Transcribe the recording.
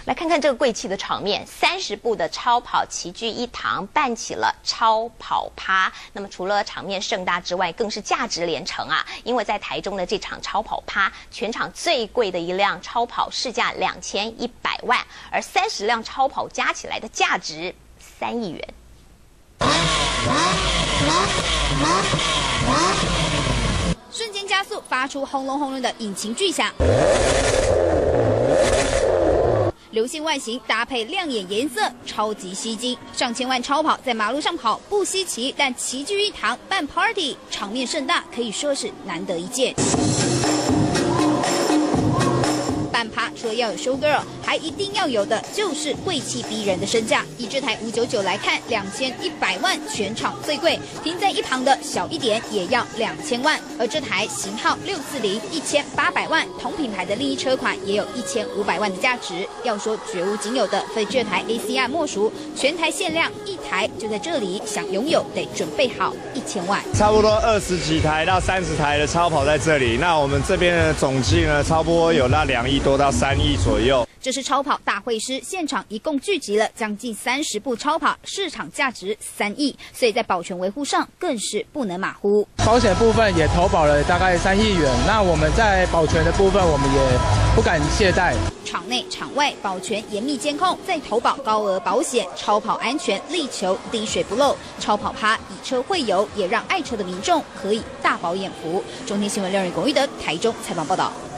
来看看这个贵气的场面，30部的超跑齐聚一堂，办起了超跑趴。那么除了场面盛大之外，更是价值连城啊！因为在台中的这场超跑趴，全场最贵的一辆超跑市价2100万，而30辆超跑加起来的价值3亿元。 瞬间加速，发出轰隆轰隆的引擎巨响。流线外形搭配亮眼颜色，超级吸睛。上千万超跑在马路上跑不稀奇，但齐聚一堂办 party， 场面盛大，可以说是难得一见。办趴除了要有 show girl， 还一定要有的就是贵气逼人的身价。以这台599来看，2100万全场最贵，停在一旁的小一点也要2000万。而这台型号640，1800万，同品牌的另一车款也有1500万的价值。要说绝无仅有的，非这台 ACR 莫属，全台限量一台，就在这里，想拥有得准备好1000万。 差不多20几台到30台的超跑在这里，那我们这边的总计呢，差不多有那2亿多到3亿左右。 这是超跑大会师，现场一共聚集了将近30部超跑，市场价值3亿，所以在保全维护上更是不能马虎。 保险部分也投保了大概3亿元，那我们在保全的部分，我们也不敢懈怠。 场内场外保全严密监控，再投保高额保险，超跑安全力求滴水不漏。超跑趴以车会友，也让爱车的民众可以大饱眼福。中天新闻6人龚玉德台中采访报道。